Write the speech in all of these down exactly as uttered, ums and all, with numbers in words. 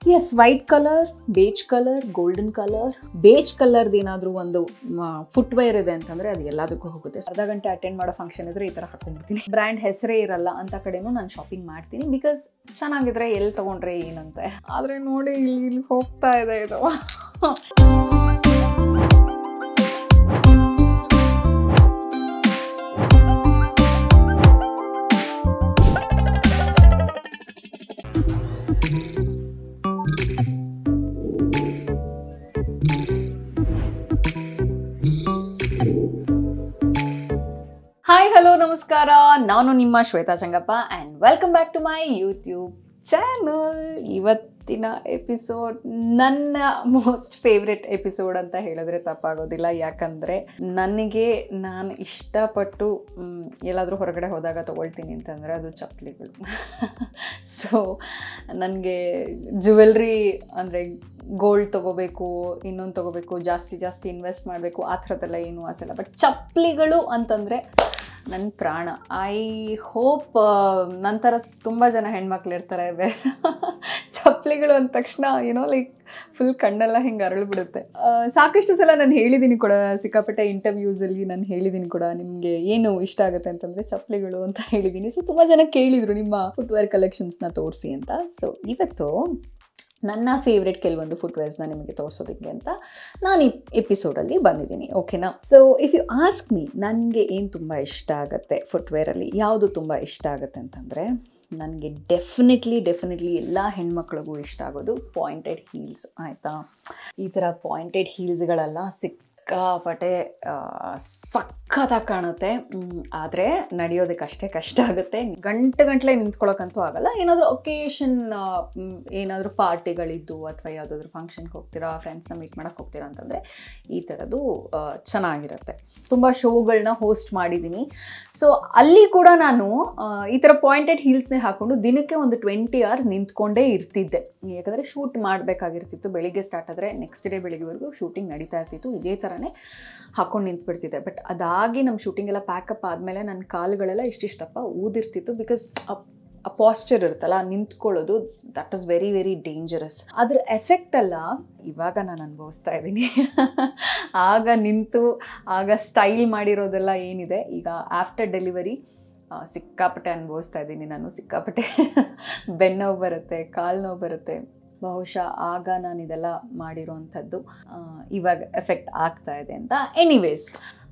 S, white colour, beige colour, golden colour. Beige ಕಲರ್ದು ಏನಾದರೂ ಒಂದು ಫುಟ್ವೇರ್ ಇದೆ ಅಂತಂದರೆ ಅದು ಎಲ್ಲದಕ್ಕೂ ಹೋಗುತ್ತೆ. ಅರ್ಧ ಗಂಟೆ ಅಟೆಂಡ್ ಮಾಡೋ ಫಂಕ್ಷನ್ ಇದ್ರೆ ಈ ಥರ ಹಾಕೊಂಡ್ಬಿಡ್ತೀನಿ. ಬ್ರ್ಯಾಂಡ್ ಹೆಸರೇ ಇರಲ್ಲ ಅಂತ ಕಡೆನೂ ನಾನು ಶಾಪಿಂಗ್ ಮಾಡ್ತೀನಿ, ಬಿಕಾಸ್ ಚೆನ್ನಾಗಿದ್ರೆ ಎಲ್ಲಿ ತೊಗೊಂಡ್ರೆ ಏನಂತೆ. ಆದರೆ ನೋಡಿ ಇಲ್ಲಿ ಇಲ್ಲಿ ಹೋಗ್ತಾ ಇದೆ ಇದು. ಹಾಯ್, ಹಲೋ, ನಮಸ್ಕಾರ. ನಾನು ನಿಮ್ಮ Shweta Changappa and welcome back to my YouTube channel. ಇವತ್ತಿನ ಎಪಿಸೋಡ್ ನನ್ನ ಮೋಸ್ಟ್ ಫೇವ್ರೆಟ್ ಎಪಿಸೋಡ್ ಅಂತ ಹೇಳಿದ್ರೆ ತಪ್ಪಾಗೋದಿಲ್ಲ. ಯಾಕಂದರೆ ನನಗೆ ನಾನು ಇಷ್ಟಪಟ್ಟು ಎಲ್ಲಾದರೂ ಹೊರಗಡೆ ಹೋದಾಗ ತೊಗೊಳ್ತೀನಿ ಅಂತಂದರೆ ಅದು ಚಪ್ಪಲಿಗಳು. ಸೊ ನನಗೆ ಜ್ಯುವೆಲ್ರಿ ಅಂದರೆ ಗೋಲ್ಡ್ ತೊಗೋಬೇಕು, ಇನ್ನೊಂದು ತೊಗೋಬೇಕು, ಜಾಸ್ತಿ ಜಾಸ್ತಿ ಇನ್ವೆಸ್ಟ್ ಮಾಡಬೇಕು, ಆ ಥರದ್ದೆಲ್ಲ ಏನೂ ಆಸೆಲ್ಲ. ಬಟ್ ಚಪ್ಪಲಿಗಳು ಅಂತಂದರೆ ನನ್ನ ಪ್ರಾಣ. ಐ ಹೋಪ್ ನಂತರ ತುಂಬ ಜನ ಹೆಣ್ಮಕ್ಳು ಇರ್ತಾರೆ, ಚಪ್ಪಲಿಗಳು ಅಂದ ತಕ್ಷಣ ಏನೋ ಲೈಕ್ ಫುಲ್ ಕಣ್ಣೆಲ್ಲ ಹಿಂಗೆ ಅರಳಿಬಿಡುತ್ತೆ. ಸಾಕಷ್ಟು ಸಲ ನಾನು ಹೇಳಿದ್ದೀನಿ ಕೂಡ, ಸಿಕ್ಕಾಪಟ್ಟೆ ಇಂಟರ್ವ್ಯೂಸಲ್ಲಿ ನಾನು ಹೇಳಿದ್ದೀನಿ ಕೂಡ, ನಿಮಗೆ ಏನು ಇಷ್ಟ ಆಗುತ್ತೆ ಅಂತಂದರೆ ಚಪ್ಪಲಿಗಳು ಅಂತ ಹೇಳಿದ್ದೀನಿ. ಸೊ ತುಂಬ ಜನ ಕೇಳಿದರು ನಿಮ್ಮ ಫುಟ್ವೇರ್ ಕಲೆಕ್ಷನ್ಸ್ನ ತೋರಿಸಿ ಅಂತ. ಸೊ ಇವತ್ತು ನನ್ನ ಫೇವ್ರೆಟ್ ಕೆಲವೊಂದು ಫುಟ್ವೇರ್ಸ್ನ ನಿಮಗೆ ತೋರಿಸೋದಕ್ಕೆ ಅಂತ ನಾನು ಈ ಎಪಿಸೋಡಲ್ಲಿ ಬಂದಿದ್ದೀನಿ, ಓಕೆನಾ? So if you ask me, ನನಗೆ ಏನು ತುಂಬ ಇಷ್ಟ ಆಗುತ್ತೆ ಫುಟ್ವೇರಲ್ಲಿ, ಯಾವುದು ತುಂಬ ಇಷ್ಟ ಆಗುತ್ತೆ ಅಂತಂದರೆ, ನನಗೆ ಡೆಫಿನೆಟ್ಲಿ ಡೆಫಿನೆಟ್ಲಿ ಎಲ್ಲ ಹೆಣ್ಮಕ್ಳಿಗೂ ಇಷ್ಟ ಆಗೋದು ಪಾಯಿಂಟೆಡ್ ಹೀಲ್ಸ್, ಆಯಿತಾ? ಈ ಥರ ಪಾಯಿಂಟೆಡ್ ಹೀಲ್ಸ್ಗಳೆಲ್ಲ ಸಿಕ್ಕಾಪಟ್ಟೆ ಸಖತ್ತಾಗಿ ಕಾಣುತ್ತೆ. ಆದರೆ ನಡೆಯೋದಕ್ಕೆ ಅಷ್ಟೇ ಕಷ್ಟ ಆಗುತ್ತೆ. ಗಂಟೆ ಗಂಟಲೆ ನಿಂತ್ಕೊಳ್ಳೋಕ್ಕಂತೂ ಆಗಲ್ಲ. ಏನಾದರೂ ಒಕೇಶನ್, ಏನಾದರೂ ಪಾರ್ಟಿಗಳಿದ್ದು ಅಥವಾ ಯಾವುದಾದ್ರೂ ಫಂಕ್ಷನ್ಗೆ ಹೋಗ್ತೀರಾ, ಫ್ರೆಂಡ್ಸ್ನ ಮೀಟ್ ಮಾಡೋಕ್ಕೆ ಹೋಗ್ತೀರಾ ಅಂತಂದರೆ ಈ ಥರದ್ದು ಚೆನ್ನಾಗಿರುತ್ತೆ. ತುಂಬ ಶೋಗಳನ್ನ ಹೋಸ್ಟ್ ಮಾಡಿದ್ದೀನಿ. ಸೊ ಅಲ್ಲಿ ಕೂಡ ನಾನು ಈ ಥರ ಪಾಯಿಂಟೆಡ್ ಹೀಲ್ಸ್ನೇ ಹಾಕ್ಕೊಂಡು ದಿನಕ್ಕೆ ಒಂದು ಟ್ವೆಂಟಿ ಅವರ್ಸ್ ನಿಂತ್ಕೊಂಡೇ ಇರ್ತಿದ್ದೆ. ಯಾಕಂದರೆ ಶೂಟ್ ಮಾಡಬೇಕಾಗಿರ್ತಿತ್ತು. ಬೆಳಿಗ್ಗೆ ಸ್ಟಾರ್ಟ್ ಆದರೆ ನೆಕ್ಸ್ಟ್ ಡೇ ಬೆಳಿಗ್ಗೆವರೆಗೂ ಶೂಟಿಂಗ್ ನಡೀತಾ ಇರ್ತಿತ್ತು. ಇದೇ ಥರನೇ ಹಾಕ್ಕೊಂಡು ನಿಂತ್ಬಿಡ್ತಿದ್ದೆ. ಬಟ್ ಅದಾಗಿ ನಮ್ಮ ಶೂಟಿಂಗ್ ಎಲ್ಲ ಪ್ಯಾಕಪ್ ಆದಮೇಲೆ ನನ್ನ ಕಾಲುಗಳೆಲ್ಲ ಇಷ್ಟಿಷ್ಟಪ್ಪ ಊದಿರ್ತಿತ್ತು. ಬಿಕಾಸ್ ಆ ಪಾಸ್ಚರ್ ಇರುತ್ತಲ್ಲ, ನಿಂತ್ಕೊಳ್ಳೋದು, that is very very dangerous. ಅದ್ರ ಎಫೆಕ್ಟ್ ಎಲ್ಲ ಇವಾಗ ನಾನು ಅನುಭವಿಸ್ತಾ ಇದ್ದೀನಿ. ಆಗ ನಿಂತು ಆಗ ಸ್ಟೈಲ್ ಮಾಡಿರೋದೆಲ್ಲ ಏನಿದೆ, ಈಗ ಆಫ್ಟರ್ ಡೆಲಿವರಿ ಸಿಕ್ಕಾಪಟ್ಟೆ ಅನುಭವಿಸ್ತಾ ಇದ್ದೀನಿ ನಾನು. ಸಿಕ್ಕಾಪಟ್ಟೆ ಬೆನ್ನೋವು ಬರುತ್ತೆ, ಕಾಲು ನೋವು ಬರುತ್ತೆ. ಬಹುಶಃ ಆಗ ನಾನು ಇದೆಲ್ಲ ಮಾಡಿರೋವಂಥದ್ದು ಇವಾಗ ಎಫೆಕ್ಟ್ ಆಗ್ತಾ ಇದೆ ಅಂತ. ಎನಿವೇಸ್,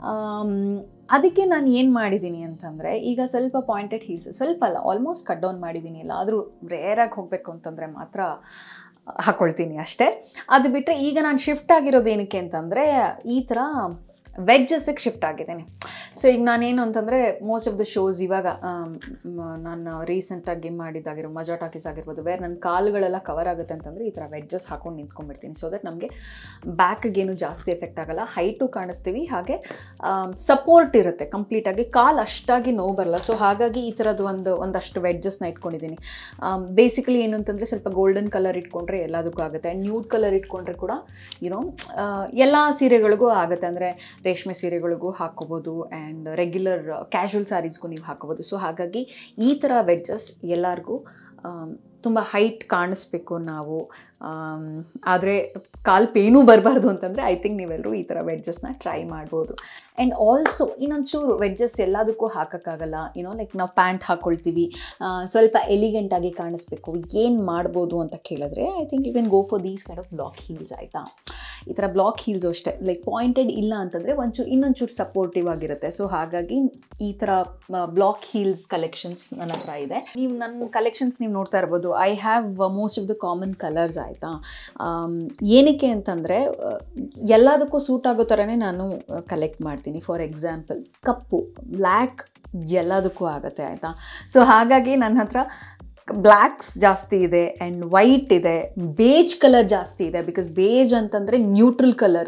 ಅದಕ್ಕೆ ನಾನು ಏನು ಮಾಡಿದ್ದೀನಿ ಅಂತಂದರೆ, ಈಗ ಸ್ವಲ್ಪ ಪಾಯಿಂಟೆಡ್ ಹೀಲ್ಸ್, ಸ್ವಲ್ಪ ಅಲ್ಲ ಆಲ್ಮೋಸ್ಟ್ ಕಟ್ ಡೌನ್ ಮಾಡಿದ್ದೀನಿ. ಎಲ್ಲಾದರೂ ರೇರಾಗಿ ಹೋಗಬೇಕು ಅಂತಂದರೆ ಮಾತ್ರ ಹಾಕ್ಕೊಳ್ತೀನಿ ಅಷ್ಟೇ. ಅದು ಬಿಟ್ಟರೆ ಈಗ ನಾನು ಶಿಫ್ಟ್ ಆಗಿರೋದು ಏನಕ್ಕೆ ಅಂತಂದರೆ, ಈ ಥರ ವೆಡ್ಜಸ್ಸಿಗೆ ಶಿಫ್ಟ್ ಆಗಿದ್ದೀನಿ. ಸೊ ಈಗ ನಾನೇನು ಅಂತಂದರೆ, ಮೋಸ್ಟ್ ಆಫ್ ದ ಶೋಸ್ ಇವಾಗ ನಾನು ರೀಸೆಂಟಾಗಿ ಮಾಡಿದ್ದಾಗಿರೋ ಮಜಾ ಟಾಕೀಸ್ ಆಗಿರ್ಬೋದು, ಬೇರೆ ನನ್ನ ಕಾಲುಗಳೆಲ್ಲ ಕವರ್ ಆಗುತ್ತೆ ಅಂತಂದರೆ ಈ ಥರ ವೆಡ್ಜಸ್ ಹಾಕೊಂಡು ನಿಂತ್ಕೊಂಡ್ಬಿಡ್ತೀನಿ. ಸೊ ದಟ್ ನಮಗೆ ಬ್ಯಾಕ್ಗೇನು ಜಾಸ್ತಿ ಎಫೆಕ್ಟ್ ಆಗೋಲ್ಲ, ಹೈಟು ಕಾಣಿಸ್ತೀವಿ, ಹಾಗೆ ಸಪೋರ್ಟ್ ಇರುತ್ತೆ ಕಂಪ್ಲೀಟಾಗಿ, ಕಾಲು ಅಷ್ಟಾಗಿ ನೋವು ಬರಲ್ಲ. ಸೊ ಹಾಗಾಗಿ ಈ ಥರದ್ದು ಒಂದು ಒಂದಷ್ಟು ವೆಡ್ಜಸ್ನ ಇಟ್ಕೊಂಡಿದ್ದೀನಿ. ಬೇಸಿಕಲಿ ಏನು ಅಂತಂದರೆ, ಸ್ವಲ್ಪ ಗೋಲ್ಡನ್ ಕಲರ್ ಇಟ್ಕೊಂಡ್ರೆ ಎಲ್ಲದಕ್ಕೂ ಆಗುತ್ತೆ, ಆ್ಯಂಡ್ ನ್ಯೂಡ್ ಕಲರ್ ಇಟ್ಕೊಂಡ್ರೆ ಕೂಡ ಯುನೋ ಎಲ್ಲ ಸೀರೆಗಳಿಗೂ ಆಗುತ್ತೆ. ಅಂದರೆ ರೇಷ್ಮೆ ಸೀರೆಗಳಿಗೂ ಹಾಕ್ಕೋಬೋದು ಆ್ಯಂಡ್ ರೆಗ್ಯುಲರ್ ಕ್ಯಾಶುವಲ್ ಸ್ಯಾರೀಸ್ಗೂ ನೀವು ಹಾಕೋಬೋದು. ಸೊ ಹಾಗಾಗಿ ಈ ಥರ ವೆಡ್ಜಸ್ ಎಲ್ಲರಿಗೂ ತುಂಬ ಹೈಟ್ ಕಾಣಿಸ್ಬೇಕು ನಾವು, ಆದರೆ ಕಾಲು ಪೇನೂ ಬರಬಾರ್ದು ಅಂತಂದರೆ ಐ ಥಿಂಕ್ ನೀವೆಲ್ಲರೂ ಈ ಥರ ವೆಡ್ಜಸ್ನ ಟ್ರೈ ಮಾಡ್ಬೋದು. ಆ್ಯಂಡ್ ಆಲ್ಸೋ ಇನ್ನೊಂಚೂರು ವೆಡ್ಜಸ್ ಎಲ್ಲದಕ್ಕೂ ಹಾಕೋಕ್ಕಾಗಲ್ಲ. ಏನೋ ಲೈಕ್ ನಾವು ಪ್ಯಾಂಟ್ ಹಾಕ್ಕೊಳ್ತೀವಿ, ಸ್ವಲ್ಪ ಎಲಿಗೆಂಟಾಗಿ ಕಾಣಿಸ್ಬೇಕು, ಏನು ಮಾಡ್ಬೋದು ಅಂತ ಕೇಳಿದ್ರೆ I think you can go for these kind of block heels, ಆಯಿತಾ? ಈ ಥರ ಬ್ಲಾಕ್ ಹೀಲ್ಸು ಅಷ್ಟೇ, ಲೈಕ್ ಪಾಯಿಂಟೆಡ್ ಇಲ್ಲ ಅಂತಂದರೆ ಒಂಚೂರು ಇನ್ನೊಂಚೂರು ಸಪೋರ್ಟಿವ್ ಆಗಿರುತ್ತೆ. ಸೊ ಹಾಗಾಗಿ ಈ ಥರ ಬ್ಲಾಕ್ ಹೀಲ್ಸ್ ಕಲೆಕ್ಷನ್ಸ್ ನನ್ನ ಹತ್ರ ಇದೆ. ನೀವು ನನ್ನ ಕಲೆಕ್ಷನ್ಸ್ ನೀವು ನೋಡ್ತಾ ಇರ್ಬೋದು. I have most of the common colours, ಆಯಿತಾ? ಏನಕ್ಕೆ ಅಂತಂದರೆ ಎಲ್ಲದಕ್ಕೂ ಸೂಟ್ ಆಗೋ ಥರನೇ ನಾನು ಕಲೆಕ್ಟ್ ಮಾಡ್ತೀನಿ. ಫಾರ್ ಎಕ್ಸಾಂಪಲ್ ಕಪ್ಪು, ಬ್ಲ್ಯಾಕ್ ಎಲ್ಲದಕ್ಕೂ ಆಗುತ್ತೆ, ಆಯಿತಾ? ಸೊ ಹಾಗಾಗಿ ನನ್ನ ಹತ್ರ ಬ್ಲ್ಯಾಕ್ಸ್ ಜಾಸ್ತಿ ಇದೆ ಆ್ಯಂಡ್ ವೈಟ್ ಇದೆ, ಬೇಜ್ ಕಲರ್ ಜಾಸ್ತಿ ಇದೆ. ಬಿಕಾಸ್ ಬೇಜ್ ಅಂತಂದರೆ ನ್ಯೂಟ್ರಲ್ ಕಲರು.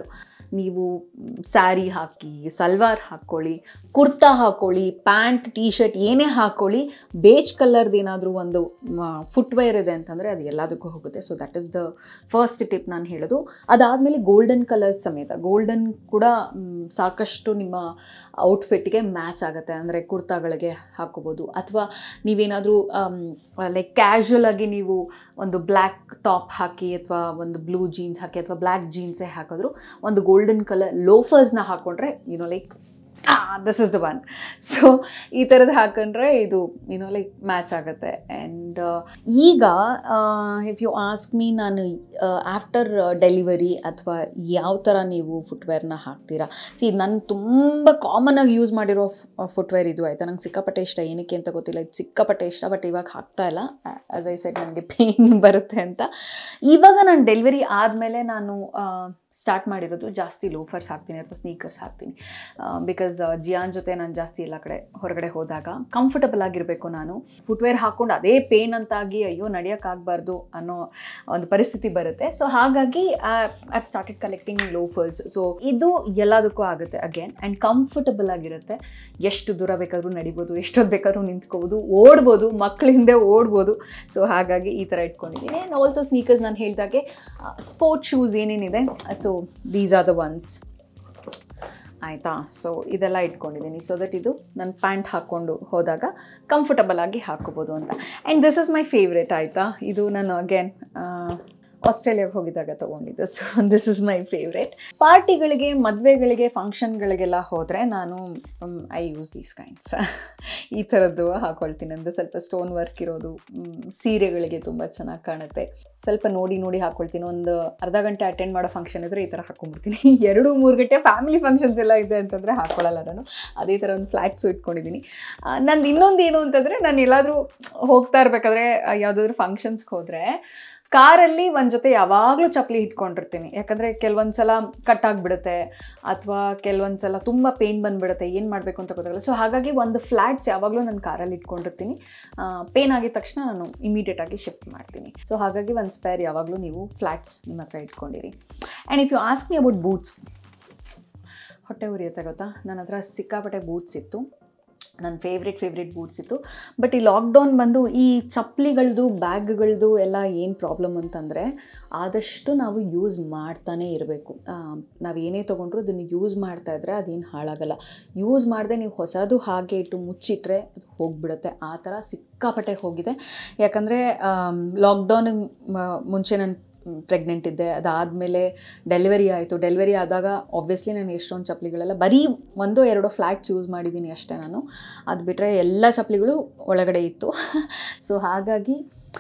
ನೀವು ಸ್ಯಾರಿ ಹಾಕಿ, ಸಲ್ವಾರ್ ಹಾಕ್ಕೊಳ್ಳಿ, ಕುರ್ತಾ ಹಾಕ್ಕೊಳ್ಳಿ, ಪ್ಯಾಂಟ್, ಟೀ ಶರ್ಟ್ ಏನೇ ಹಾಕ್ಕೊಳ್ಳಿ, ಬೇಜ್ ಕಲರ್ದು ಏನಾದರೂ ಒಂದು ಫುಟ್ವೇರ್ ಇದೆ ಅಂತಂದರೆ ಅದು ಎಲ್ಲದಕ್ಕೂ ಹೋಗುತ್ತೆ. So that is the first tip ನಾನು ಹೇಳೋದು. ಅದಾದಮೇಲೆ ಗೋಲ್ಡನ್ ಕಲರ್ ಸಮೇತ, ಗೋಲ್ಡನ್ ಕೂಡ ಸಾಕಷ್ಟು ನಿಮ್ಮ ಔಟ್ಫಿಟ್ಗೆ ಮ್ಯಾಚ್ ಆಗುತ್ತೆ. ಅಂದರೆ ಕುರ್ತಾಗಳಿಗೆ ಹಾಕೋಬೋದು, ಅಥವಾ ನೀವೇನಾದರೂ ಲೈಕ್ ಕ್ಯಾಶುವಲ್ ಆಗಿ ನೀವು ಒಂದು ಬ್ಲ್ಯಾಕ್ ಟಾಪ್ ಹಾಕಿ ಅಥವಾ ಒಂದು ಬ್ಲೂ ಜೀನ್ಸ್ ಹಾಕಿ ಅಥವಾ ಬ್ಲ್ಯಾಕ್ ಜೀನ್ಸೇ ಹಾಕಿದ್ರು ಒಂದು ಗೋಲ್ಡನ್ ಕಲರ್ ಲೋಫರ್ಸ್ನ ಹಾಕ್ಕೊಂಡ್ರೆ you know like this is the one. So ಈ ಥರದ್ದು ಹಾಕೊಂಡ್ರೆ ಇದು ಯುನೋ ಲೈಕ್ ಮ್ಯಾಚ್ ಆಗುತ್ತೆ. ಆ್ಯಂಡ್ ಈಗ ಇಫ್ ಯು ಆಸ್ಕ್ ಮೀ, ನಾನು ಆಫ್ಟರ್ ಡೆಲಿವರಿ ಅಥವಾ ಯಾವ ಥರ ನೀವು ಫುಟ್ವೇರ್ನ ಹಾಕ್ತೀರಾ? ಸಿ ನಾನು ತುಂಬ ಕಾಮನಾಗಿ ಯೂಸ್ ಮಾಡಿರೋ ಫುಟ್ವೇರ್ ಇದು ಆಯಿತಾ. ನಂಗೆ ಸಿಕ್ಕಾಪಟ್ಟೆ ಇಷ್ಟ, ಏನಕ್ಕೆ ಅಂತ ಗೊತ್ತಿಲ್ಲ, ಇದು ಸಿಕ್ಕಾಪಟ್ಟೆ ಇಷ್ಟ. ಬಟ್ ಇವಾಗ ಹಾಕ್ತಾ ಇಲ್ಲ, ಆ್ಯಸ್ ಐ ಸೆಡ್ ನನಗೆ ಪೇನ್ ಬರುತ್ತೆ ಅಂತ. ಇವಾಗ ನಾನು ಡೆಲಿವರಿ ಆದಮೇಲೆ ನಾನು ಸ್ಟಾರ್ಟ್ ಮಾಡಿರೋದು ಜಾಸ್ತಿ ಲೋಫರ್ಸ್ ಹಾಕ್ತೀನಿ ಅಥವಾ ಸ್ನೀಕರ್ಸ್ ಹಾಕ್ತೀನಿ. ಬಿಕಾಸ್ ಜಿಯಾನ್ ಜೊತೆ ನಾನು ಜಾಸ್ತಿ ಎಲ್ಲ ಕಡೆ ಹೊರಗಡೆ ಹೋದಾಗ ಕಂಫರ್ಟಬಲ್ ಆಗಿರಬೇಕು. ನಾನು ಫುಟ್ವೇರ್ ಹಾಕ್ಕೊಂಡು ಅದೇ ಪೇನ್ ಅಂತಾಗಿ ಅಯ್ಯೋ ನಡೆಯೋಕ್ಕಾಗಬಾರ್ದು ಅನ್ನೋ ಒಂದು ಪರಿಸ್ಥಿತಿ ಬರುತ್ತೆ. ಸೊ ಹಾಗಾಗಿ I have started collecting loafers. So ಇದು ಎಲ್ಲದಕ್ಕೂ ಆಗುತ್ತೆ ಅಗೇನ್, ಆ್ಯಂಡ್ ಕಂಫರ್ಟಬಲ್ ಆಗಿರುತ್ತೆ. ಎಷ್ಟು ದೂರ ಬೇಕಾದರೂ ನಡಿಬೋದು, ಎಷ್ಟೊತ್ತು ಬೇಕಾದ್ರೂ ನಿಂತ್ಕೋಬೋದು, ಓಡ್ಬೋದು, ಮಕ್ಳ ಹಿಂದೆ ಓಡ್ಬೋದು. ಸೊ ಹಾಗಾಗಿ ಈ ಥರ ಇಟ್ಕೊಂಡಿದ್ದೀನಿ. ಆ್ಯಂಡ್ ಆಲ್ಸೋ ಸ್ನೀಕರ್ಸ್ ನಾನು ಹೇಳಿದಾಗೆ ಸ್ಪೋರ್ಟ್ ಶೂಸ್ ಏನೇನಿದೆ, so these are the ones ಆಯಿತಾ. ಸೊ ಇದೆಲ್ಲ ಇಟ್ಕೊಂಡಿದ್ದೀನಿ ಸೊ ದಟ್ ಇದು ನನ್ನ ಪ್ಯಾಂಟ್ ಹಾಕ್ಕೊಂಡು ಹೋದಾಗ ಕಂಫರ್ಟಬಲ್ ಆಗಿ ಹಾಕೋಬೋದು ಅಂತ. And this is my favourite ಆಯಿತಾ. ಇದು ನಾನು ಅಗೇನ್ ಆಸ್ಟ್ರೇಲಿಯಾಗೆ ಹೋಗಿದ್ದಾಗ ತೊಗೊಂಡಿದ್ದು. So this is my favourite. ಪಾರ್ಟಿಗಳಿಗೆ, ಮದುವೆಗಳಿಗೆ, ಫಂಕ್ಷನ್ಗಳಿಗೆಲ್ಲ ಹೋದರೆ ನಾನು ಐ ಯೂಸ್ ದೀಸ್ ಕೈಂಡ್ಸ್. ಈ ಥರದ್ದು ಹಾಕ್ಕೊಳ್ತೀನಿ. ಅಂದರೆ ಸ್ವಲ್ಪ ಸ್ಟೋನ್ ವರ್ಕ್ ಇರೋದು, ಸೀರೆಗಳಿಗೆ ತುಂಬ ಚೆನ್ನಾಗಿ ಕಾಣುತ್ತೆ. ಸ್ವಲ್ಪ ನೋಡಿ ನೋಡಿ ಹಾಕ್ಕೊಳ್ತೀನಿ. ಒಂದು ಅರ್ಧ ಗಂಟೆ ಅಟೆಂಡ್ ಮಾಡೋ ಫಂಕ್ಷನ್ ಇದ್ದರೆ ಈ ಥರ ಹಾಕ್ಕೊಂಡ್ಬಿಡ್ತೀನಿ. ಎರಡು ಮೂರು ಗಂಟೆ ಫ್ಯಾಮಿಲಿ ಫಂಕ್ಷನ್ಸ್ ಎಲ್ಲ ಇದೆ ಅಂತಂದರೆ ಹಾಕ್ಕೊಳ್ಳಲ್ಲ ನಾನು. ಅದೇ ಥರ ಒಂದು ಫ್ಲ್ಯಾಟ್ಸು ಇಟ್ಕೊಂಡಿದ್ದೀನಿ. ನಂದು ಇನ್ನೊಂದು ಏನು ಅಂತಂದರೆ, ನಾನು ಎಲ್ಲಾದರೂ ಹೋಗ್ತಾ ಇರಬೇಕಾದ್ರೆ ಯಾವುದಾದ್ರೂ ಫಂಕ್ಷನ್ಸ್ಗೆ ಹೋದರೆ ಕಾರಲ್ಲಿ ಒಂದು ಜೊತೆ ಯಾವಾಗಲೂ ಚಪ್ಪಲಿ ಇಟ್ಕೊಂಡಿರ್ತೀನಿ. ಯಾಕಂದರೆ ಕೆಲವೊಂದು ಸಲ ಕಟ್ ಆಗಿಬಿಡುತ್ತೆ ಅಥವಾ ಕೆಲವೊಂದು ಸಲ ತುಂಬ ಪೇನ್ ಬಂದುಬಿಡುತ್ತೆ, ಏನು ಮಾಡಬೇಕು ಅಂತ ಗೊತ್ತಾಗಲ್ಲ. ಸೊ ಹಾಗಾಗಿ ಒಂದು ಫ್ಲ್ಯಾಟ್ಸ್ ಯಾವಾಗಲೂ ನಾನು ಕಾರಲ್ಲಿ ಇಟ್ಕೊಂಡಿರ್ತೀನಿ. ಪೇನ್ ಆಗಿದ ತಕ್ಷಣ ನಾನು ಇಮಿಡಿಯೇಟಾಗಿ ಶಿಫ್ಟ್ ಮಾಡ್ತೀನಿ. ಸೊ ಹಾಗಾಗಿ ಒಂದು ಸ್ಪೇರ್ ಯಾವಾಗಲೂ ನೀವು ಫ್ಲ್ಯಾಟ್ಸ್ ನಿಮ್ಮ ಹತ್ರ ಇಟ್ಕೊಂಡಿರಿ. And if you ask me about boots, ಹೊಟ್ಟೆ ಉರಿಯುತ್ತೆ ಗೊತ್ತಾ. ನನ್ನ ಹತ್ರ ಸಿಕ್ಕಾಪಟ್ಟೆ ಬೂಟ್ಸ್ ಇತ್ತು, ನನ್ನ ಫೇವ್ರೆಟ್ ಫೇವ್ರೆಟ್ ಬೂಟ್ಸ್ ಇತ್ತು. ಬಟ್ ಈ ಲಾಕ್ಡೌನ್ ಬಂದು ಈ ಚಪ್ಪಲಿಗಳದ್ದು, ಬ್ಯಾಗ್ಗಳದ್ದು ಎಲ್ಲ ಏನು ಪ್ರಾಬ್ಲಮ್ ಅಂತಂದರೆ, ಆದಷ್ಟು ನಾವು ಯೂಸ್ ಮಾಡ್ತಾನೇ ಇರಬೇಕು. ನಾವು ಏನೇ ತೊಗೊಂಡ್ರು ಅದನ್ನು ಯೂಸ್ ಮಾಡ್ತಾಯಿದ್ರೆ ಅದೇನು ಹಾಳಾಗಲ್ಲ. ಯೂಸ್ ಮಾಡದೆ ನೀವು ಹೊಸದು ಹಾಗೆ ಇಟ್ಟು ಮುಚ್ಚಿಟ್ರೆ ಅದು ಹೋಗಿಬಿಡುತ್ತೆ. ಆ ಥರ ಸಿಕ್ಕಾಪಟ್ಟೆ ಹೋಗಿದೆ. ಯಾಕಂದರೆ ಲಾಕ್ಡೌನಿಗೆ ಮುಂಚೆ ನಾನು ಪ್ರೆಗ್ನೆಂಟ್ ಇದ್ದೆ, ಅದಾದಮೇಲೆ ಡೆಲಿವರಿ ಆಯಿತು. ಡೆಲಿವರಿ ಆದಾಗ ಆಬ್ವಿಯಸ್ಲಿ ನಾನು ಎಷ್ಟೊಂದು ಚಪ್ಪಲಿಗಳೆಲ್ಲ ಬರೀ ಒಂದೋ ಎರಡೋ ಫ್ಲ್ಯಾಟ್ಸ್ ಯೂಸ್ ಮಾಡಿದ್ದೀನಿ ಅಷ್ಟೇ ನಾನು. ಅದು ಬಿಟ್ಟರೆ ಎಲ್ಲ ಚಪ್ಪಲಿಗಳು ಒಳಗಡೆ ಇತ್ತು. ಸೊ ಹಾಗಾಗಿ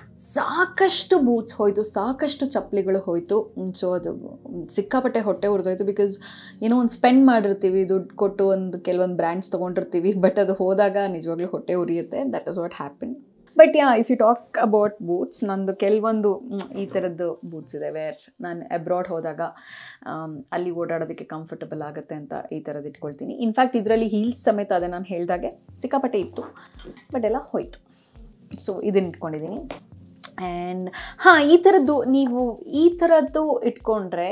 ಸಾಕಷ್ಟು ಬೂಟ್ಸ್ ಹೋಯಿತು, ಸಾಕಷ್ಟು ಚಪ್ಪಲಿಗಳು ಹೋಯಿತು. ಸೊ ಅದು ಸಿಕ್ಕಾಪಟ್ಟೆ ಹೊಟ್ಟೆ ಉರಿದೋಯ್ತು. ಬಿಕಾಸ್ ಏನೋ ಒಂದು ಸ್ಪೆಂಡ್ ಮಾಡಿರ್ತೀವಿ, ದುಡ್ಡು ಕೊಟ್ಟು ಒಂದು ಕೆಲವೊಂದು ಬ್ರ್ಯಾಂಡ್ಸ್ ತೊಗೊಂಡಿರ್ತೀವಿ, ಬಟ್ ಅದು ಹೋದಾಗ ನಿಜವಾಗ್ಲೂ ಹೊಟ್ಟೆ ಉರಿಯುತ್ತೆ. That is what happen. But yeah if you talk about boots, ನಂದು ಕೆಲವೊಂದು ಈ ಥರದ್ದು ಬೂಟ್ಸ್ ಇದೆ ವೇರ್ ನಾನು ಅಬ್ರಾಡ್ ಹೋದಾಗ ಅಲ್ಲಿ ಓಡಾಡೋದಕ್ಕೆ ಕಂಫರ್ಟಬಲ್ ಆಗುತ್ತೆ ಅಂತ ಈ ಥರದ್ದು ಇಟ್ಕೊಳ್ತೀನಿ. ಇನ್ಫ್ಯಾಕ್ಟ್ ಇದರಲ್ಲಿ ಹೀಲ್ಸ್ ಸಮೇತ ಅದೇ ನಾನು ಹೇಳಿದಾಗೆ ಸಿಕ್ಕಾಪಟ್ಟೆ ಇತ್ತು, ಬಟ್ ಎಲ್ಲ ಹೋಯ್ತು. ಸೊ ಇದನ್ನು ಇಟ್ಕೊಂಡಿದ್ದೀನಿ. ಆ್ಯಂಡ್ ಹಾಂ, ಈ ಥರದ್ದು ನೀವು ಈ ಥರದ್ದು ಇಟ್ಕೊಂಡ್ರೆ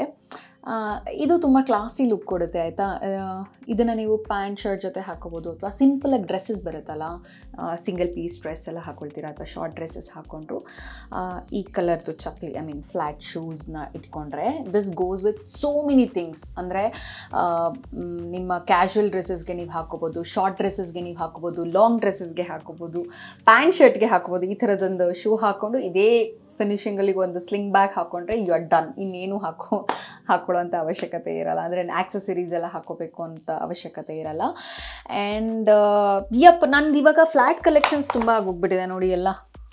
ಇದು ತುಂಬ ಕ್ಲಾಸಿ ಲುಕ್ ಕೊಡುತ್ತೆ ಆಯಿತಾ. ಇದನ್ನು ನೀವು ಪ್ಯಾಂಟ್ ಶರ್ಟ್ ಜೊತೆ ಹಾಕೋಬೋದು, ಅಥವಾ ಸಿಂಪಲಾಗಿ ಡ್ರೆಸ್ಸಸ್ ಬರುತ್ತಲ್ಲ, ಸಿಂಗಲ್ ಪೀಸ್ ಡ್ರೆಸ್ ಎಲ್ಲ ಹಾಕ್ಕೊಳ್ತೀರಾ, ಅಥವಾ ಶಾರ್ಟ್ ಡ್ರೆಸ್ಸಸ್ ಹಾಕ್ಕೊಂಡ್ರು ಈ ಕಲರ್ದು ಚಪ್ಪಲಿ, ಐ ಮೀನ್ ಫ್ಲ್ಯಾಟ್ ಶೂಸ್ನ ಇಟ್ಕೊಂಡ್ರೆ this goes with so many things. ಅಂದರೆ ನಿಮ್ಮ ಕ್ಯಾಶುವಲ್ ಡ್ರೆಸ್ಸಸ್ಗೆ ನೀವು ಹಾಕೋಬೋದು, ಶಾರ್ಟ್ ಡ್ರೆಸ್ಸಸ್ಗೆ ನೀವು ಹಾಕೋಬೋದು, ಲಾಂಗ್ ಡ್ರೆಸ್ಸಸ್ಗೆ ಹಾಕೋಬೋದು, ಪ್ಯಾಂಟ್ ಶರ್ಟ್ಗೆ ಹಾಕೋಬೋದು. ಈ ಥರದೊಂದು ಶೂ ಹಾಕ್ಕೊಂಡು ಇದೇ ಫಿನಿಷಿಂಗಲ್ಲಿಗೆ ಒಂದು ಸ್ಲಿಂಗ್ ಬ್ಯಾಗ್ ಹಾಕ್ಕೊಂಡ್ರೆ ಯು ಆರ್ ಡನ್. ಇನ್ನೇನು ಹಾಕೋ ಹಾಕೊಳ್ಳೋಂಥ ಅವಶ್ಯಕತೆ ಇರಲ್ಲ. ಅಂದರೆ ಆಕ್ಸೆಸರೀಸ್ ಎಲ್ಲ ಹಾಕೋಬೇಕು ಅಂತ ಅವಶ್ಯಕತೆ ಇರಲ್ಲ. ಆ್ಯಂಡ್ ಯಪ್, ನಂದು ಇವಾಗ ಫ್ಲ್ಯಾಟ್ ಕಲೆಕ್ಷನ್ಸ್ ತುಂಬ ಆಗೋಗ್ಬಿಟ್ಟಿದೆ ನೋಡಿ ಎಲ್ಲ.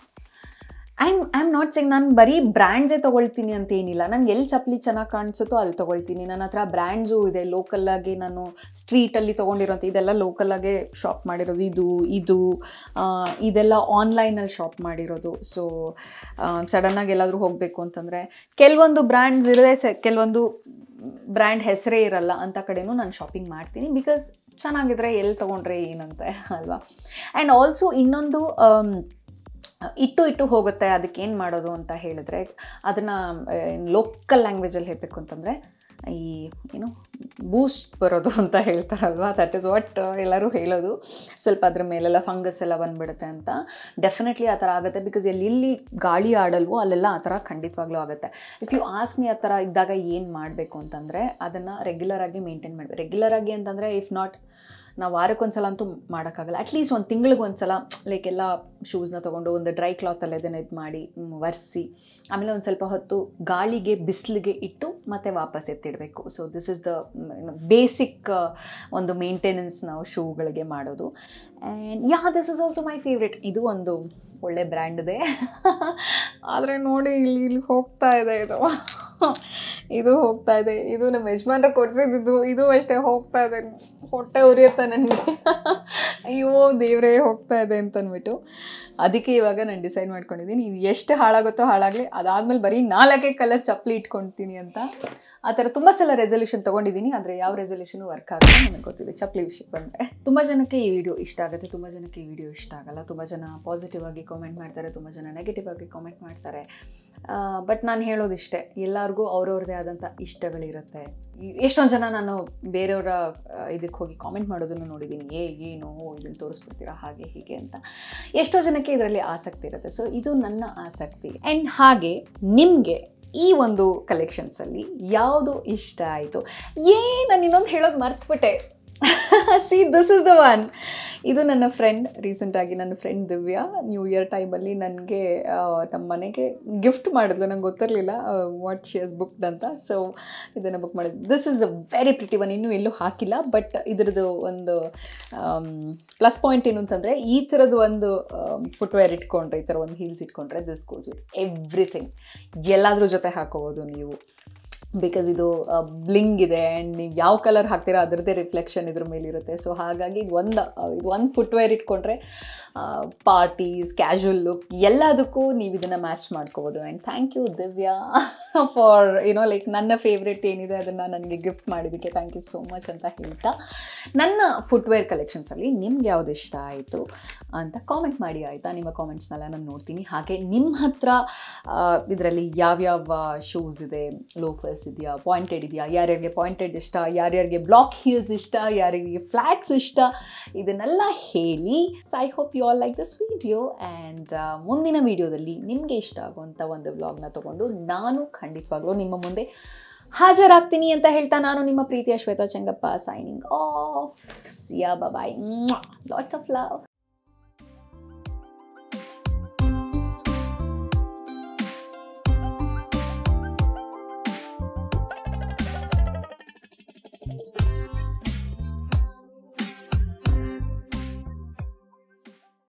I am I am not saying ನಾನು ಬರೀ ಬ್ರ್ಯಾಂಡ್ಸೇ ತೊಗೊಳ್ತೀನಿ ಅಂತ ಏನಿಲ್ಲ. ನನಗೆ ಎಲ್ಲಿ ಚಪ್ಪಲಿ ಚೆನ್ನಾಗಿ ಕಾಣಿಸುತ್ತೋ ಅಲ್ಲಿ ತೊಗೊಳ್ತೀನಿ. ನನ್ನ ಹತ್ರ ಬ್ರ್ಯಾಂಡ್ಸು ಇದೆ. ಲೋಕಲ್ಲಾಗಿ ನಾನು ಸ್ಟ್ರೀಟಲ್ಲಿ ತೊಗೊಂಡಿರೋಂಥ ಇದೆಲ್ಲ ಲೋಕಲ್ಲಾಗೆ ಶಾಪ್ ಮಾಡಿರೋದು. ಇದು ಇದು ಇದೆಲ್ಲ ಆನ್ಲೈನಲ್ಲಿ ಶಾಪ್ ಮಾಡಿರೋದು. ಸೊ ಸಡನ್ನಾಗಿ ಎಲ್ಲಾದರೂ ಹೋಗಬೇಕು ಅಂತಂದರೆ ಕೆಲವೊಂದು ಬ್ರ್ಯಾಂಡ್ಸ್ ಇರದೆ ಸ ಕೆಲವೊಂದು ಬ್ರ್ಯಾಂಡ್ ಹೆಸರೇ ಇರಲ್ಲ ಅಂಥ ಕಡೆನೂ ನಾನು ಶಾಪಿಂಗ್ ಮಾಡ್ತೀನಿ. ಬಿಕಾಸ್ ಚೆನ್ನಾಗಿದ್ರೆ ಎಲ್ಲಿ ತೊಗೊಂಡ್ರೆ ಏನಂತೆ ಅಲ್ವಾ. ಆ್ಯಂಡ್ ಆಲ್ಸೋ ಇನ್ನೊಂದು ಇಟ್ಟು ಇಟ್ಟು ಹೋಗುತ್ತೆ, ಅದಕ್ಕೇನು ಮಾಡೋದು ಅಂತ ಹೇಳಿದ್ರೆ, ಅದನ್ನು ಲೋಕಲ್ ಲ್ಯಾಂಗ್ವೇಜಲ್ಲಿ ಹೇಳಬೇಕು ಅಂತಂದರೆ ಈ ಏನು ಬೂಸ್ಟ್ ಬರೋದು ಅಂತ ಹೇಳ್ತಾರಲ್ವ, ದಟ್ ಇಸ್ ವಾಟ್ ಎಲ್ಲರೂ ಹೇಳೋದು. ಸ್ವಲ್ಪ ಅದ್ರ ಮೇಲೆಲ್ಲ ಫಂಗಸ್ ಎಲ್ಲ ಬಂದುಬಿಡುತ್ತೆ ಅಂತ. ಡೆಫಿನೆಟ್ಲಿ ಆ ಥರ ಆಗುತ್ತೆ, ಬಿಕಾಸ್ ಎಲ್ಲಿ ಗಾಳಿ ಆಡಲ್ವೋ ಅಲ್ಲೆಲ್ಲ ಆ ಥರ ಖಂಡಿತವಾಗ್ಲೂ ಆಗುತ್ತೆ. ಇಫ್ ಯು ಆಸ್ಕ್ ಮಿ ಆ ಥರ ಇದ್ದಾಗ ಏನು ಮಾಡಬೇಕು ಅಂತಂದರೆ ಅದನ್ನು ರೆಗ್ಯುಲರಾಗಿ ಮೇಂಟೈನ್ ಮಾಡಬೇಕು. ರೆಗ್ಯುಲರಾಗಿ ಅಂತಂದರೆ ಇಫ್ ನಾಟ್ ನಾವು ವಾರಕ್ಕೊಂದ್ಸಲ ಅಂತೂ ಮಾಡೋಕ್ಕಾಗಲ್ಲ, ಅಟ್ಲೀಸ್ಟ್ ಒಂದು ತಿಂಗಳಿಗೆ ಒಂದು ಸಲ ಲೈಕ್ ಎಲ್ಲ ಶೂಸ್ನ ತೊಗೊಂಡು ಒಂದು ಡ್ರೈ ಕ್ಲಾತಲ್ಲಿ ಅದನ್ನು ಇದು ಮಾಡಿ ಒರೆಸಿ ಆಮೇಲೆ ಒಂದು ಸ್ವಲ್ಪ ಹೊತ್ತು ಗಾಳಿಗೆ ಬಿಸಿಲಿಗೆ ಇಟ್ಟು ಮತ್ತೆ ವಾಪಸ್ ಎತ್ತಿಡಬೇಕು. So this is the basic ಒಂದು ಮೇಂಟೆನೆನ್ಸ್ ನಾವು ಶೂಗಳಿಗೆ ಮಾಡೋದು. And yeah this is also my favourite. ಇದು ಒಂದು ಒಳ್ಳೆ ಬ್ರ್ಯಾಂಡ್ದೆ, ಆದರೆ ನೋಡಿ ಇಲ್ಲಿ ಇಲ್ಲಿ ಹೋಗ್ತಾ ಇದೆ ಇದು ಇದು ಹೋಗ್ತಾ ಇದೆ. ಇದು ನಮ್ಮ ಯಜಮಾನ್ರು ಕೊಡಿಸಿದ್ದು, ಇದು ಅಷ್ಟೇ ಹೋಗ್ತಾ ಇದೆ. ಹೊಟ್ಟೆ ಉರಿಯುತ್ತೆ ನನಗೆ, ಅಯ್ಯೋ ದೇವರೇ ಹೋಗ್ತಾ ಇದೆ ಅಂತ ಅಂದ್ಬಿಟ್ಟು. ಅದಕ್ಕೆ ಇವಾಗ ನಾನು ಡಿಸೈಡ್ ಮಾಡ್ಕೊಂಡಿದ್ದೀನಿ, ಇದು ಎಷ್ಟು ಹಾಳಾಗುತ್ತೋ ಹಾಳಾಗಲಿ, ಅದಾದಮೇಲೆ ಬರೀ ನಾಲ್ಕೇ ಕಲರ್ ಚಪ್ಪಲಿ ಇಟ್ಕೊಳ್ತೀನಿ ಅಂತ. ಆ ಥರ ತುಂಬ ಸಲ ರೆಸೊಲ್ಯೂಷನ್ ತೊಗೊಂಡಿದ್ದೀನಿ, ಆದರೆ ಯಾವ ರೆಸೊಲ್ಯೂಷನು ವರ್ಕ್ ಆಗಲ್ಲ ನನಗೆ ಗೊತ್ತಿದೆ ಚಪ್ಪಲಿ ವಿಷಯಕ್ಕೆ ಬಂದರೆ. ತುಂಬ ಜನಕ್ಕೆ ಈ ವಿಡಿಯೋ ಇಷ್ಟ ಆಗುತ್ತೆ, ತುಂಬ ಜನಕ್ಕೆ ಈ ವಿಡಿಯೋ ಇಷ್ಟ ಆಗಲ್ಲ. ತುಂಬ ಜನ ಪಾಸಿಟಿವ್ ಆಗಿ ಕಾಮೆಂಟ್ ಮಾಡ್ತಾರೆ, ತುಂಬ ಜನ ನೆಗೆಟಿವ್ ಆಗಿ ಕಾಮೆಂಟ್ ಮಾಡ್ತಾರೆ. ಬಟ್ ನಾನು ಹೇಳೋದಿಷ್ಟೇ, ಎಲ್ಲರಿಗೂ ಅವ್ರವ್ರದ್ದೇ ಆದಂಥ ಇಷ್ಟಗಳಿರುತ್ತೆ. ಎಷ್ಟೊಂದು ಜನ ನಾನು ಬೇರೆಯವರ ಇದಕ್ಕೆ ಹೋಗಿ ಕಾಮೆಂಟ್ ಮಾಡೋದನ್ನು ನೋಡಿದ್ದೀನಿ, ಏ ಏನು ಇದನ್ನು ತೋರಿಸ್ಬಿಡ್ತೀರಾ ಹಾಗೆ ಹೀಗೆ ಅಂತ. ಎಷ್ಟೋ ಜನಕ್ಕೆ ಇದರಲ್ಲಿ ಆಸಕ್ತಿ ಇರುತ್ತೆ. ಸೊ ಇದು ನನ್ನ ಆಸಕ್ತಿ. ಆ್ಯಂಡ್ ಹಾಗೆ ನಿಮಗೆ ಈ ಒಂದು ಕಲೆಕ್ಷನ್ಸಲ್ಲಿ ಯಾವುದು ಇಷ್ಟ ಆಯಿತು? ಏ ನಾನು ಇನ್ನೊಂದು ಹೇಳೋದು ಮರ್ತುಬಿಟ್ಟೆ. See this is the one. ಇದು ನನ್ನ ಫ್ರೆಂಡ್, ರೀಸೆಂಟಾಗಿ ನನ್ನ ಫ್ರೆಂಡ್ ದಿವ್ಯಾ ನ್ಯೂ ಇಯರ್ ಟೈಮಲ್ಲಿ ನನಗೆ ನಮ್ಮ ಮನೆಗೆ ಗಿಫ್ಟ್ ಮಾಡಿದ್ಲು. ನಂಗೆ ಗೊತ್ತಿರಲಿಲ್ಲ ವಾಟ್ ಶಿ ಹಸ್ ಬುಕ್ಡ್ ಅಂತ. ಸೊ ಇದನ್ನು ಬುಕ್ ಮಾಡಿದ್ವಿ. This is a very pretty one. ಇನ್ನೂ ಎಲ್ಲೂ ಹಾಕಿಲ್ಲ, ಬಟ್ ಇದ್ರದ್ದು ಒಂದು ಪ್ಲಸ್ ಪಾಯಿಂಟ್ ಏನು ಅಂತಂದರೆ, ಈ ಥರದ್ದು ಒಂದು ಫುಟ್ವೇರ್ ಇಟ್ಕೊಂಡ್ರೆ, ಈ ಥರ ಒಂದು ಹೀಲ್ಸ್ ಇಟ್ಕೊಂಡ್ರೆ ದಿಸ್ ಗೋಸ್ ವಿತ್ ಎವ್ರಿಥಿಂಗ್. ಎಲ್ಲಾದ್ರ ಜೊತೆ ಹಾಕೋಬೋದು ನೀವು, ಬಿಕಾಸ್ ಇದು ಬ್ಲಿಂಗ್ ಇದೆ ಆ್ಯಂಡ್ ನೀವು ಯಾವ ಕಲರ್ ಹಾಕ್ತೀರಾ ಅದರದ್ದೇ ರಿಫ್ಲೆಕ್ಷನ್ ಇದ್ರ ಮೇಲೆ ಇರುತ್ತೆ. ಸೊ ಹಾಗಾಗಿ ಇದು ಒಂದು ಇದು ಒಂದು ಫುಟ್ವೇರ್ ಇಟ್ಕೊಂಡ್ರೆ ಪಾರ್ಟೀಸ್, ಕ್ಯಾಶುವಲ್ ಲುಕ್ ಎಲ್ಲದಕ್ಕೂ ನೀವು ಇದನ್ನು ಮ್ಯಾಚ್ ಮಾಡ್ಕೋಬೋದು. And thank you Divya for you know like ನನ್ನ ಫೇವ್ರೆಟ್ ಏನಿದೆ ಅದನ್ನು ನನಗೆ ಗಿಫ್ಟ್ ಮಾಡಿದ್ದಕ್ಕೆ ಥ್ಯಾಂಕ್ ಯು ಸೋ ಮಚ್ ಅಂತ ಹೇಳ್ತಾ, ನನ್ನ ಫುಟ್ವೇರ್ ಕಲೆಕ್ಷನ್ಸಲ್ಲಿ ನಿಮ್ಗೆ ಯಾವುದು ಇಷ್ಟ ಆಯಿತು ಅಂತ ಕಾಮೆಂಟ್ ಮಾಡಿ ಆಯಿತಾ. ನಿಮ್ಮ ಕಾಮೆಂಟ್ಸ್ನೆಲ್ಲ ನಾನು ನೋಡ್ತೀನಿ. ಹಾಗೆ ನಿಮ್ಮ ಹತ್ರ ಇದರಲ್ಲಿ ಯಾವ್ಯಾವ ಶೂಸ್ ಇದೆ, ಲೋಫರ್ಸ್ ಇದೆಯಾ, ಪಾಯಿಂಟೆಡ್ ಇದೆಯಾ, ಯಾರ್ಯಾರಿಗೆ ಪಾಯಿಂಟೆಡ್ ಇಷ್ಟ, ಯಾರ್ಯಾರಿಗೆ ಬ್ಲಾಕ್ ಹೀಲ್ಸ್ ಇಷ್ಟ, ಯಾರಿಗೆ ಫ್ಲ್ಯಾಟ್ಸ್ ಇಷ್ಟ, ಇದನ್ನೆಲ್ಲ ಹೇಳಿ. So I hope you all like this video. And ಮುಂದಿನ ವಿಡಿಯೋದಲ್ಲಿ ನಿಮಗೆ ಇಷ್ಟ ಆಗುವಂಥ ಒಂದು ವ್ಲಾಗ್ನ ತೊಗೊಂಡು ನಾನು ಖಂಡಿತವಾಗ್ಲೂ ನಿಮ್ಮ ಮುಂದೆ ಹಾಜರಾಗ್ತೀನಿ ಅಂತ ಹೇಳ್ತಾ, ನಾನು ನಿಮ್ಮ ಪ್ರೀತಿಯ Shweta Changappa signing off. Yeah bye, lots of love.